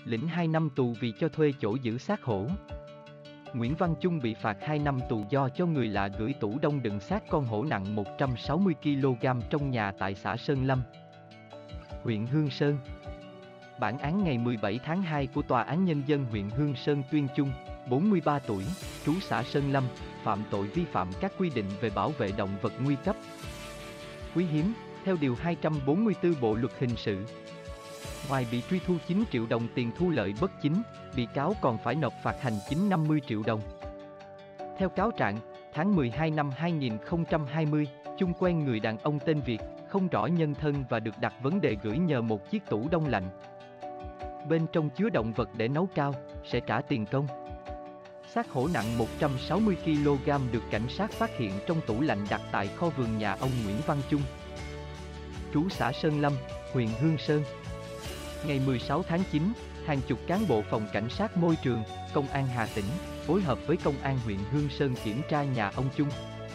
lĩnh 2 năm tù vì cho thuê chỗ giữ xác hổ. Nguyễn Văn Chung bị phạt 2 năm tù do cho người lạ gửi tủ đông đựng xác con hổ nặng 160 kg trong nhà tại xã Sơn Lâm, huyện Hương Sơn. Bản án ngày 17 tháng 2 của Tòa án Nhân dân huyện Hương Sơn tuyên Chung, 43 tuổi, trú xã Sơn Lâm, phạm tội vi phạm các quy định về bảo vệ động vật nguy cấp, quý hiếm, theo Điều 244 Bộ Luật Hình sự. Ngoài bị truy thu 9 triệu đồng tiền thu lợi bất chính, bị cáo còn phải nộp phạt hành chính 50 triệu đồng. Theo cáo trạng, tháng 12 năm 2020, Chung quen người đàn ông tên Việt, không rõ nhân thân và được đặt vấn đề gửi nhờ một chiếc tủ đông lạnh. Bên trong chứa động vật để nấu cao, sẽ trả tiền công. Xác hổ nặng 160 kg được cảnh sát phát hiện trong tủ lạnh đặt tại kho vườn nhà ông Nguyễn Văn Chung, trú xã Sơn Lâm, huyện Hương Sơn. Ngày 16 tháng 9, hàng chục cán bộ phòng cảnh sát môi trường, công an Hà Tĩnh, phối hợp với công an huyện Hương Sơn kiểm tra nhà ông Chung,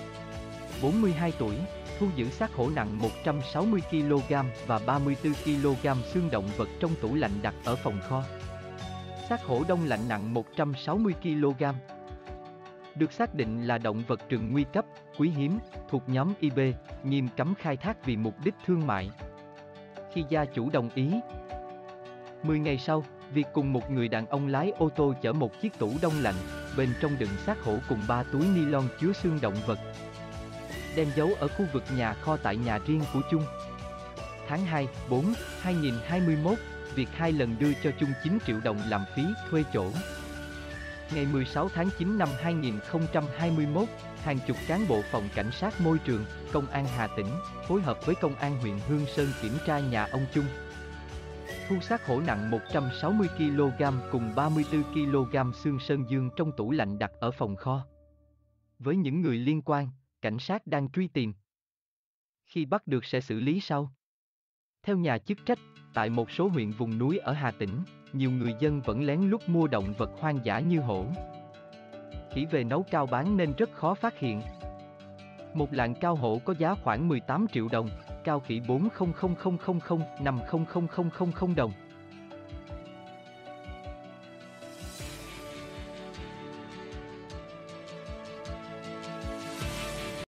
42 tuổi, thu giữ xác hổ nặng 160 kg và 34 kg xương động vật trong tủ lạnh đặt ở phòng kho. Xác hổ đông lạnh nặng 160 kg. Được xác định là động vật rừng nguy cấp, quý hiếm, thuộc nhóm IB, nghiêm cấm khai thác vì mục đích thương mại. Khi gia chủ đồng ý, 10 ngày sau, Việt cùng một người đàn ông lái ô tô chở một chiếc tủ đông lạnh, bên trong đựng xác hổ cùng 3 túi ni lông chứa xương động vật, đem giấu ở khu vực nhà kho tại nhà riêng của Chung. Tháng 2, 4, 2021, Việt 2 lần đưa cho Chung 9 triệu đồng làm phí thuê chỗ. Ngày 16 tháng 9 năm 2021, hàng chục cán bộ phòng cảnh sát môi trường, công an Hà Tĩnh, phối hợp với công an huyện Hương Sơn kiểm tra nhà ông Chung, thu xác hổ nặng 160 kg cùng 34 kg xương sơn dương trong tủ lạnh đặt ở phòng kho. Với những người liên quan, cảnh sát đang truy tìm. Khi bắt được sẽ xử lý sau. Theo nhà chức trách, tại một số huyện vùng núi ở Hà Tĩnh, nhiều người dân vẫn lén lút mua động vật hoang dã như hổ, khỉ về nấu cao bán nên rất khó phát hiện. Một lạng cao hổ có giá khoảng 18 triệu đồng, cao khỉ 400.000 500.000 đồng.